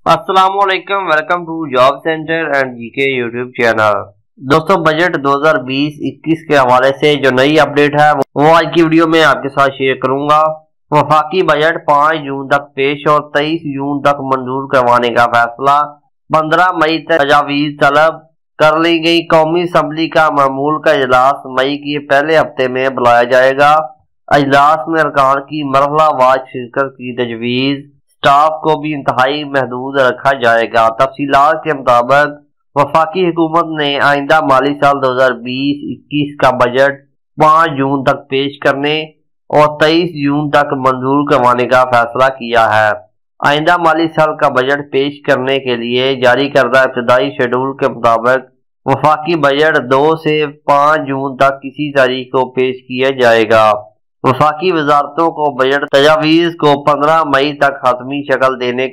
अस्सलाम वालेकुम, welcome to job centre and GK YouTube channel. दोस्तों, बजट 2020-21 के हवाले से जो नई अपडेट है वो आज की वीडियो में आपके साथ शेयर करूंगा। वफाकी बजट 5 जून तक पेश और 23 जून तक मंजूर करवाने का फैसला। 15 मई तक तजावीज़ तलब कर ली गई। कौमी असम्बली का मामूल का इजलास मई के पहले हफ्ते में बुलाया जाएगा। इजलास में अरकान की मरहलावार शिरकत की तजवीज़। स्टाफ को भी इंतहाई महदूद रखा जाएगा। तफसीलात के मुताबिक वफाकी हुकूमत ने आइंदा माली साल 2020-21 का बजट 5 जून तक पेश करने और 23 जून तक मंजूर करवाने का फैसला किया है। आइंदा माली साल का बजट पेश करने के लिए जारी करदा इब्तदाई शेड्यूल के मुताबिक वफाकी बजट 2 से 5 जून तक किसी तारीख को पेश किया जाएगा। वफाकी वजारतों को बजट तजावीज़ को 15 मई तक हतमी शक्ल देने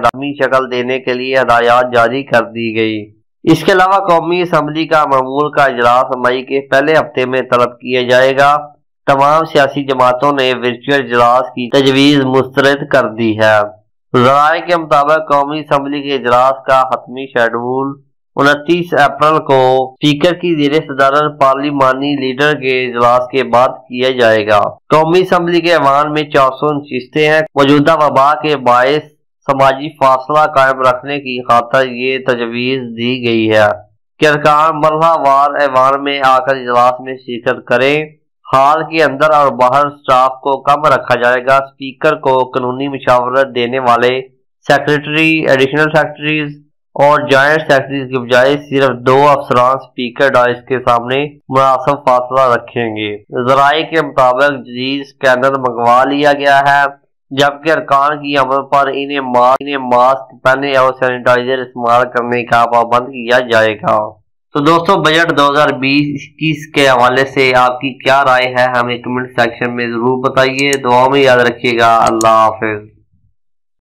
के लिए हदायत जारी कर दी गई। इसके अलावा कौमी असम्बली का मामूल का इजलास मई के पहले हफ्ते में तलब किया जाएगा। तमाम सियासी जमातों ने वर्चुअल इजलास की तजवीज़ मुस्तरद कर दी है। ज़राए के मुताबिक कौमी असम्बली के इजलास का हतमी शेड्यूल 29 अप्रैल को स्पीकर की ज़ेरे सदारत पार्लिमानी लीडर के इजलास के बाद किया जाएगा। कौमी असम्बली के ऐवान में 400 नशिस्तें हैं। मौजूदा वबा के बायस समाजी फासला कायम रखने की खातिर ये तजवीज़ दी गई है कि अरकान मरहलावार ऐवान में आकर इजलास में शिरकत करें। हाल के अंदर और बाहर स्टाफ को कम रखा जाएगा। स्पीकर को कानूनी मशावरत देने वाले सेक्रेटरी, एडिशनल सेक्रेटरीज और जॉइंट सेक्रेटरीज के बजाय सिर्फ 2 अफसरान स्पीकर डाइस के सामने मुनासिब फासला रखेंगे। ज़राए के मुताबिक जदीद स्कैनर मंगवा लिया गया है, जबकि अरकान की अमल पर इन्हें मास्क पहनने और सैनिटाइजर इस्तेमाल करने का पाबंद किया जाएगा। तो दोस्तों, बजट 2020-21 के हवाले से आपकी क्या राय है, हमें कमेंट सेक्शन में जरूर बताइए। दुआ में याद रखिएगा। अल्लाह हाफिज।